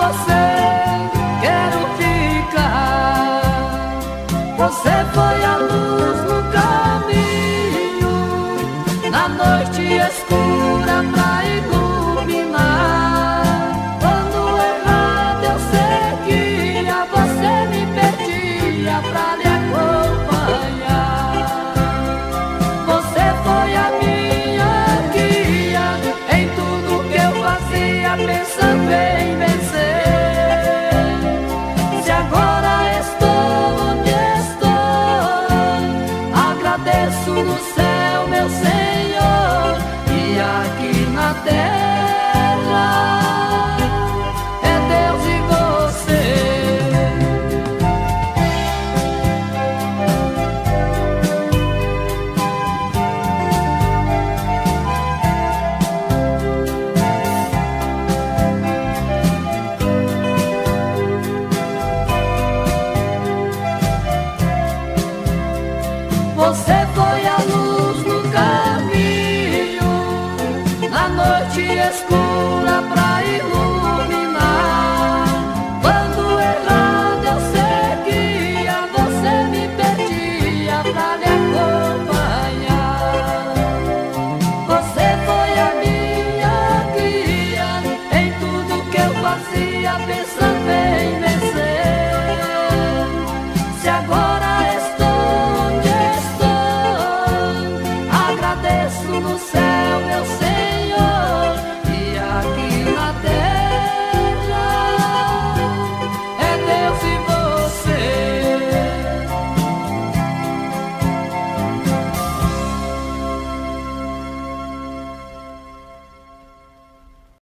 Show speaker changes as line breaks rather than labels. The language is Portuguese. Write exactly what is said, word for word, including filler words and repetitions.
você quero ficar. Você foi a luz no caminho, na noite escura pra iluminar. Quando errado eu seguia, você me pedia pra lhe acompanhar. Você foi a minha guia em tudo que eu fazia, pensando em vencer.